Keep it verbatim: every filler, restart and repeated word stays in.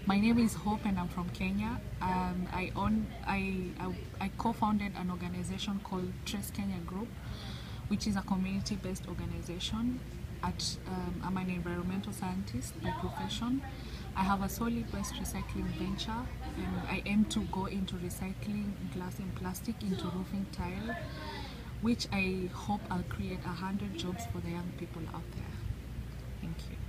My name is Hope and I'm from Kenya. Um, I own, I, I, I co-founded an organization called Trace Kenya Group, which is a community-based organization. At, um, I'm an environmental scientist by profession. I have a solid waste recycling venture, and I aim to go into recycling glass and plastic into roofing tile, which I hope I'll create a hundred jobs for the young people out there. Thank you.